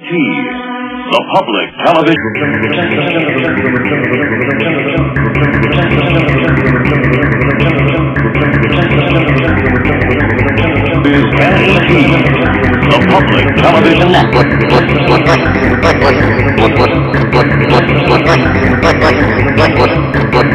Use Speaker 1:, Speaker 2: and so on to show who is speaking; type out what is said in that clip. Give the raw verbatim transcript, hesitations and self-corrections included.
Speaker 1: the public television. Is N E T, the public television network.